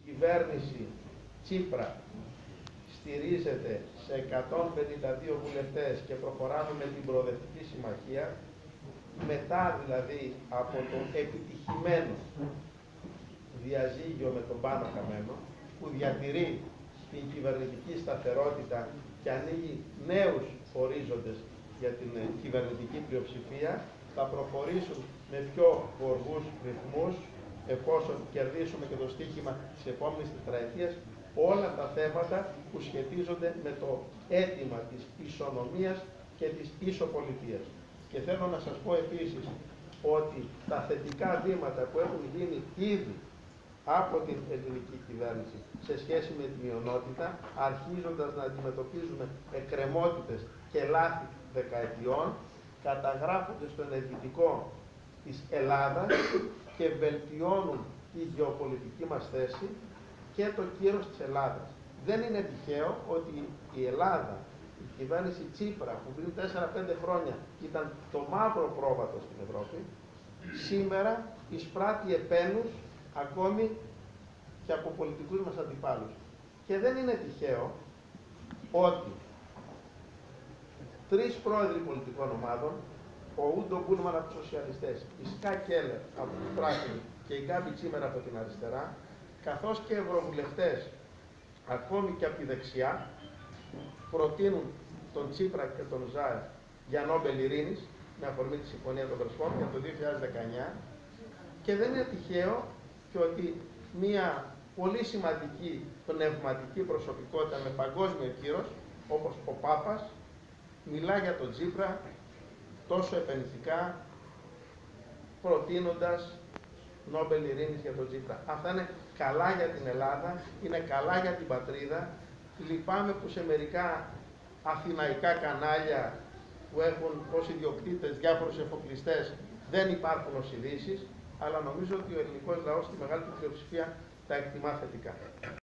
Η κυβέρνηση Τσίπρα στηρίζεται σε 152 βουλευτές και προχωράμε με την προοδευτική συμμαχία, μετά δηλαδή από το επιτυχημένο διαζύγιο με τον Πάνο Καμένο, που διατηρεί την κυβερνητική σταθερότητα και ανοίγει νέους ορίζοντες για την κυβερνητική πλειοψηφία, θα προχωρήσουν με πιο γοργούς ρυθμούς, εφόσον κερδίσουμε και το στοίχημα της επόμενης τετραετίας, όλα τα θέματα που σχετίζονται με το αίτημα της ισονομίας και της ισοπολιτείας. Και θέλω να σας πω επίσης ότι τα θετικά βήματα που έχουν γίνει ήδη από την ελληνική κυβέρνηση σε σχέση με τη μειονότητα, αρχίζοντας να αντιμετωπίζουμε εκκρεμότητες και λάθη δεκαετιών, καταγράφονται στο ενεργητικό της Ελλάδας και βελτιώνουν τη γεωπολιτική μας θέση και το κύρος της Ελλάδας. Δεν είναι τυχαίο ότι η Ελλάδα, η κυβέρνηση Τσίπρα, που πριν 4-5 χρόνια ήταν το μαύρο πρόβατο στην Ευρώπη, σήμερα εισπράττει επένους ακόμη και από πολιτικούς μας αντιπάλους. Και δεν είναι τυχαίο ότι 3 πρόεδροι πολιτικών ομάδων, ο Ούντο Μπούλμαν από τους Σοσιαλιστές, η Σκά Κέλλερ από τους Πράσινους και η Γκάμπη Τσίμερα από την αριστερά, καθώς και ευρωβουλευτές ακόμη και από τη δεξιά, προτείνουν τον Τσίπρα και τον Ζάεφ για Νόμπελ Ειρήνης, με αφορμή τη Συμφωνία των Πρεσπών για το 2019, και δεν είναι τυχαίο και ότι μια πολύ σημαντική πνευματική προσωπικότητα με παγκόσμιο κύρος, όπως ο Πάπας, μιλά για τον Τσίπρα τόσο επενδυτικά, προτείνοντας Νόμπελ Ειρήνης για τον Τσίπρα. Αυτά είναι καλά για την Ελλάδα, είναι καλά για την πατρίδα. Λυπάμαι που σε μερικά αθηναϊκά κανάλια που έχουν ως ιδιοκτήτες διάφορους εφοπλιστές δεν υπάρχουν ως ειδήσεις, αλλά νομίζω ότι ο ελληνικός λαός στη μεγάλη πλειοψηφία τα εκτιμά θετικά.